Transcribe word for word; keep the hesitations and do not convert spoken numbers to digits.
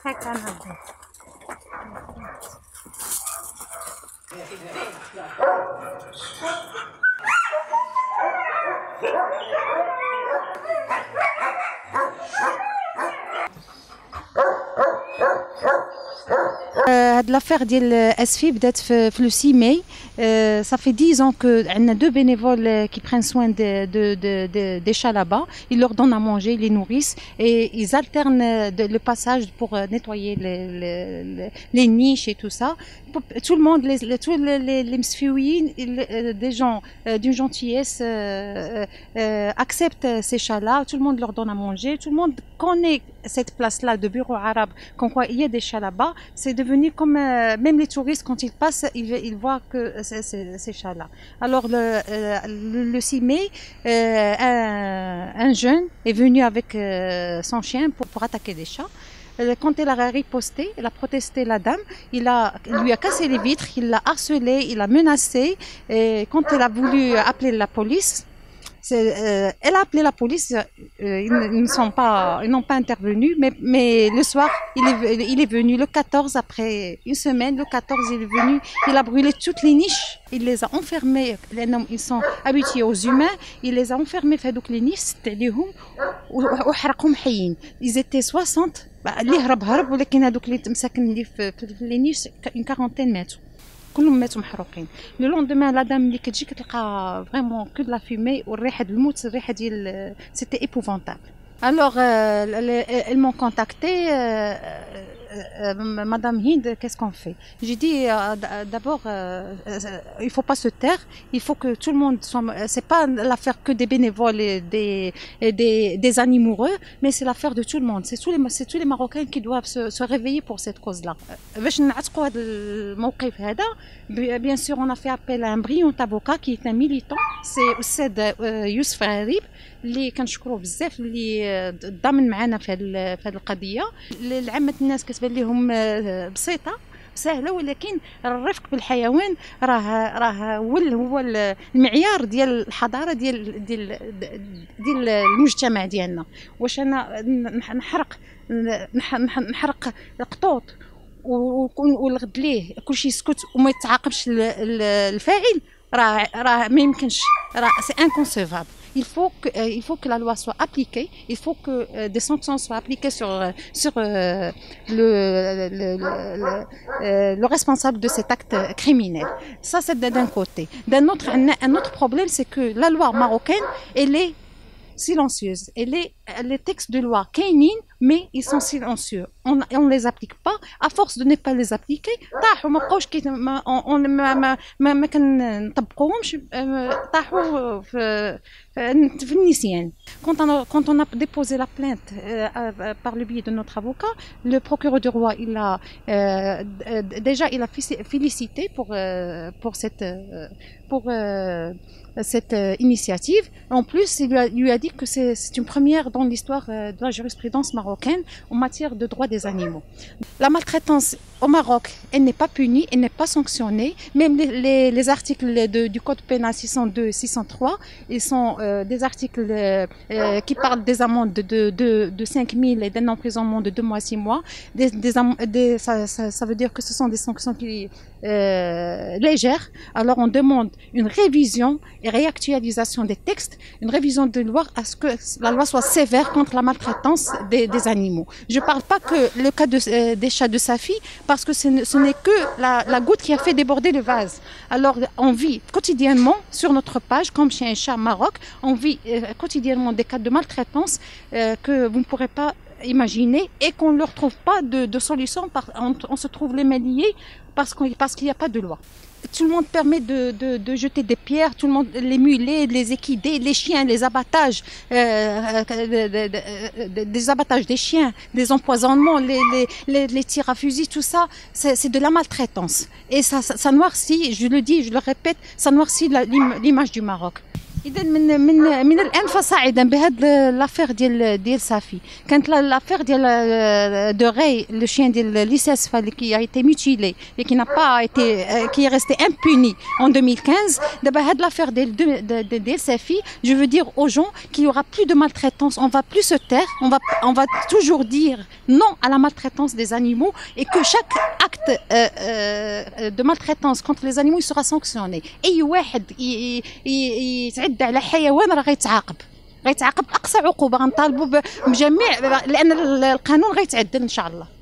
هكا نبدا. هاد لافير ديال اسفي بدات في لو ستة ماي. صافي dix ans que عندنا deux bénévoles qui prennent soin de de de, de des chats là-bas. Ils leur donnent à manger, ils les nourrissent et ils alternent de, le passage pour nettoyer les, les, les niches et tout ça. Tout le monde, les, les, tous les, les, les msfiouyines, des gens euh, d'une gentillesse euh, euh, acceptent ces chats-là. Tout le monde leur donne à manger. Tout le monde connaît cette place-là de bureau arabe, comme quoi il y a des chats là-bas. C'est devenu comme euh, même les touristes quand ils passent, ils, ils voient que c'est ces chats-là. Alors le, le, le six mai, euh, un, un jeune est venu avec euh, son chien pour, pour attaquer des chats. Quand elle a riposté, elle a protesté la dame, il a, lui a cassé les vitres, il l'a harcelé, il l'a menacé. Et quand elle a voulu appeler la police, Euh, elle a appelé la police, euh, ils, ils ne sont pas, ils n'ont pas intervenu, mais, mais le soir, il est, il est venu le quatorze, après une semaine, le quatorze, il est venu, il a brûlé toutes les niches, il les a enfermés, les hommes, ils sont habitués aux humains, il les a enfermés في هذوك les niches, عليهم وحرقهم حيين. Ils étaient soixante, اللي هرب هرب ولكن هذوك اللي مساكن اللي في les niches une quarantaine ماتوا. كلهم ماتوا محروقين. لو لوندومان لا دام اللي كتجي كتلقى فريمون كو دو لا فيمي والريحه ديال الموت، الريحه ديال سيتي ايبوفونتابل. الوغ elles m'ont contacté, Madame Hind, qu'est-ce qu'on fait? J'ai dit d'abord, il faut pas se taire, il faut que tout le monde soit. C'est pas l'affaire que des bénévoles et des et des des animaureux, mais c'est l'affaire de tout le monde. C'est tous les c'est tous les Marocains qui doivent se, se réveiller pour cette cause-là. باش نعتقوا هذا الموقف هذا, bien sûr on a fait appel à un brillant avocat qui est un militant, c'est Ousseid Youssef Gharib اللي كنشكروه بزاف, اللي ضامن معنا في هذه في هذه القضيه. لعامه الناس كتبان لهم بسيطه سهله, ولكن الرفق بالحيوان راه راه هو هو المعيار ديال الحضاره ديال ديال ديال المجتمع ديالنا. واش انا نحرق نحرق القطوط ونغد ليه كلشي يسكت وما يتعاقبش الفاعل, راه راه ما يمكنش, راه سي انكونسيفابل. Il faut que, euh, il faut que la loi soit appliquée, il faut que euh, des sanctions soient appliquées sur, sur euh, le, le, le, le, euh, le responsable de cet acte criminel. Ça, c'est d'un côté. D'un autre, un, un autre problème, c'est que la loi marocaine, elle est silencieuse. Elle est, les textes de loi kainin, mais ils sont silencieux. On ne les applique pas. À force de ne pas les appliquer, طاحوا ما بقاوش كي ما ما ما ما, ما كنطبقوهمش, طاحوا في في النسيان. Quand on a, quand on a déposé la plainte euh, par le biais de notre avocat, le procureur du roi, il a euh, déjà il a félicité pour euh, pour cette pour euh, cette initiative. En plus, il lui a, lui a dit que c'est une première dans l'histoire de la jurisprudence marocaine en matière de droits des animaux. La maltraitance au Maroc, elle n'est pas punie, elle n'est pas sanctionnée. Même les, les, les articles de, du code pénal six cent deux et six cent trois, ils sont euh, des articles euh, qui parlent des amendes de, de, de, de cinq mille et d'un emprisonnement de deux mois à six mois. Des, des, des, ça, ça, ça veut dire que ce sont des sanctions qui, euh, légères. Alors on demande une révision et réactualisation des textes, une révision de loi à ce que la loi soit sévère contre la maltraitance des, des animaux. Je ne parle pas que le cas de, euh, des chats de Safi, parce que ce n'est que la, la goutte qui a fait déborder le vase. Alors on vit quotidiennement sur notre page, comme Chien et Chat Maroc, on vit euh, quotidiennement des cas de maltraitance euh, que vous ne pourrez pas imaginer et qu'on ne leur trouve pas de, de solution. Par, on, on se trouve les mains liées parce qu'il parce qu'il n'y a pas de loi. Tout le monde permet de, de, de jeter des pierres, tout le monde, les mulets, les équidés, les chiens, les abattages, euh, de, de, de, des abattages des chiens, des empoisonnements, les, les, les, les tirs à fusil, tout ça, c'est de la maltraitance. Et ça, ça, ça noircit, je le dis, je le répète, ça noircit l'image du Maroc. اذا من من من الان فصاعدا بهاد لافير ديال ديال صافي كانت لافير ديال دو غي لو شين ديال ليساس اللي كي ايتي ميتيلي et qui n'a pas été qui est resté impuni en deux mille quinze. دابا هاد لافير ديال ديال صافي je veux dire aux gens qu'il y aura plus de maltraitance, on va plus se taire, on va on va toujours dire non à la maltraitance des animaux et que chaque acte euh, euh, de maltraitance contre les animaux il sera sanctionné. اي واحد يتعدى على حيوان راه غيتعاقب غيتعاقب اقصى عقوبه. غنطالبوا بجميع لان القانون غيتعدل ان شاء الله.